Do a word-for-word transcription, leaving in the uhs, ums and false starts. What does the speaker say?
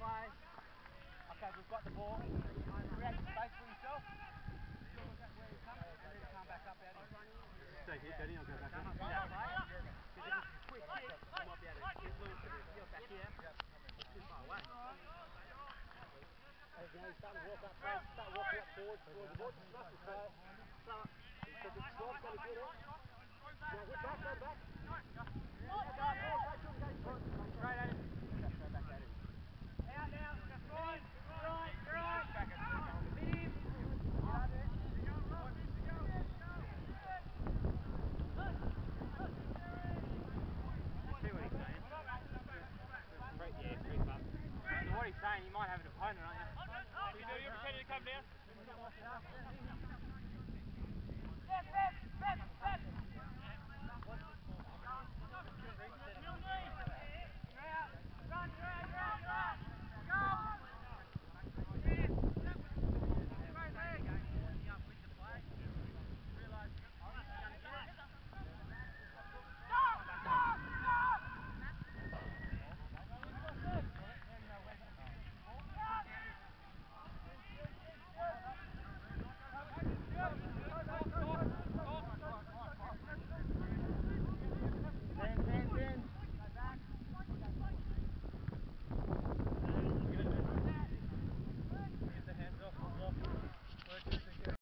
play. Okay, we've got the ball. Create space for yourself. And then come back up out here. Stay here, Danny, I'll go back up. That play. Because if it's a quick kick, you might be able to get Lewis to get back here. It's too far away. Hey, Danny, start to walk up, start walking up forward, towards the ball. Slow, slow. Slow. Because it's slow, it's going to get it. Now, get back, go back. Straight at him. Go back at him. Out now. Right, right, right. Hit him. Get out there. See what he's saying? Three, yeah, three clubs. So what he's saying, you might have an opponent, aren't you? You do, you're pretending to come down? Step, step, step, step.